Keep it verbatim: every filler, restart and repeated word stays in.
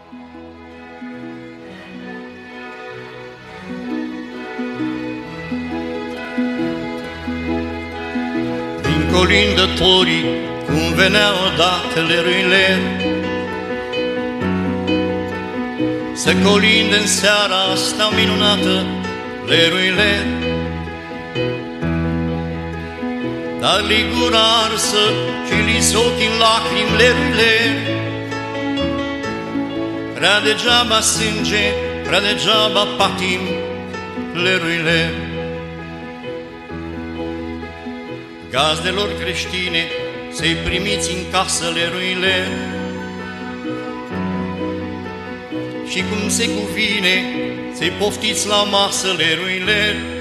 Din colindătorii, cum veneau odată leruile, să colinde în seara asta minunată leruile, dar li gura arsă și li ochii în lacrimi leruile. Prea degeaba sânge, prea degeaba patim leruile. Gazdelor creștine, să-i primiți în casă leruile, și cum se cuvine, să-i poftiți la masă leruile.